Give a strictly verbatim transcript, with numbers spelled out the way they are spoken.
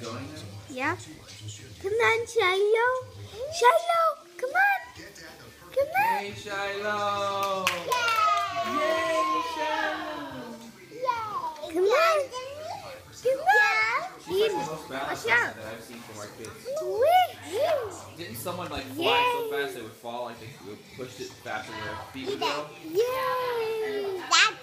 going there? Yeah. Come on, Shiloh. Shiloh, come on. Come on. Hey, Shiloh! Yay, Shiloh! Come on. Come on. She's like the most balanced Watch out. that I've seen from our kids. Wee-hoo. Didn't someone like fly Yay. so fast they would fall, like they would push it faster than their feet would go? Yay.